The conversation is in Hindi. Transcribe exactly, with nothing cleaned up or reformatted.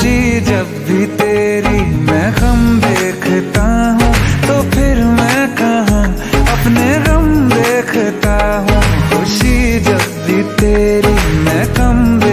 खुशी जब भी तेरी मैं गम देखता हूँ, तो फिर मैं कहाँ अपने गम देखता हूँ। खुशी जब भी तेरी मैं गम